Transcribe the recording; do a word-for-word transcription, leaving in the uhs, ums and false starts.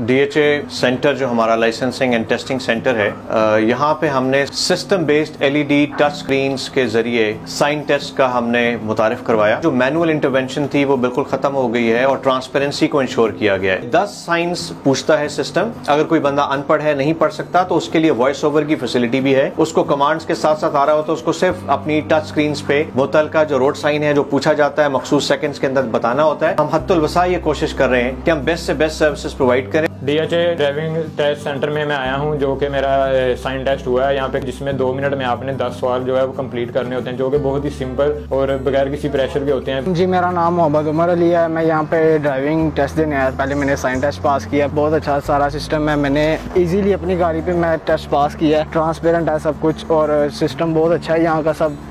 DHA centre जो हमारा licensing and testing centre है, यहाँ पे हमने system based LED touch screens के जरिए साइन टेस्ट का हमने मुतारिफ करवाया। जो मैनुअल इंटरवेंशन थी वो बिल्कुल खत्म हो गई है और ट्रांसपेरेंसी को इंश्योर किया गया है। दस साइंस पूछता है सिस्टम। अगर कोई बंदा अनपढ़ है, नहीं पढ़ सकता, तो उसके लिए वॉइस ओवर की फैसिलिटी भी है। उसको कमांड्स के साथ साथ आ रहा हो तो उसको सिर्फ अपनी टच स्क्रीन पे बोतल का जो रोड साइन है जो पूछा जाता है मखसूस सेकंड्स के अंदर बताना होता है। हम हद्दुल वसा ये कोशिश कर रहे हैं कि हम बेस्ट से बेस्ट सर्विसेज प्रोवाइड करें। डीएचए ड्राइविंग टेस्ट सेंटर में मैं आया हूं, जो कि मेरा साइन टेस्ट हुआ है यहाँ पे, जिसमें दो मिनट में आपने दस सवाल जो है वो कंप्लीट करने होते हैं, जो कि बहुत ही सिंपल और बगैर किसी प्रेशर के होते हैं। जी, मेरा नाम मोहम्मद उमर अली है। मैं यहाँ पे ड्राइविंग टेस्ट देने आया। पहले मैंने साइन टेस्ट पास किया। बहुत अच्छा सारा सिस्टम है। मैंने इजीली अपनी गाड़ी पे मैं टेस्ट पास किया। ट्रांसपेरेंट है सब कुछ और सिस्टम बहुत अच्छा है यहाँ का सब।